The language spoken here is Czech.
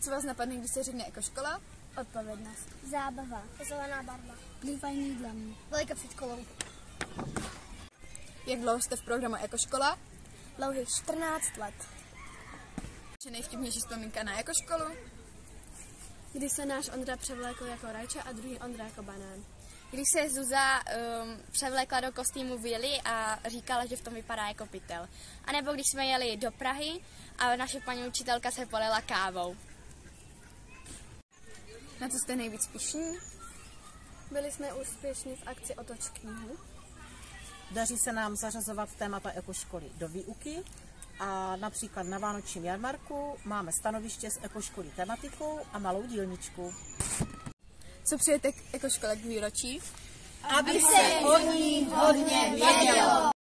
Co vás napadne, když se řekne ekoškola? Odpovědnost. Zábava. Zelená barva. Plývání jídlem. Velika před školou. Jak dlouho jste v programu ekoškola? Dlouhých 14 let. Či nejvtipnější vzpomínka na ekoškolu? Když se náš Ondra převlékl jako rajče a druhý Ondra jako banán. Když se Zuza převlékla do kostýmu Willy a říkala, že v tom vypadá jako pytel. A nebo když jsme jeli do Prahy a naše paní učitelka se polila kávou. Na co jste nejvíc pyšní? Byli jsme úspěšní v akci Otoč knihu. Daří se nám zařazovat témata ekoškoly do výuky a například na vánočním jarmarku máme stanoviště s ekoškolí tematikou a malou dílničku. Co přijete k ekoškole k výročí? Aby se o ní hodně vědělo.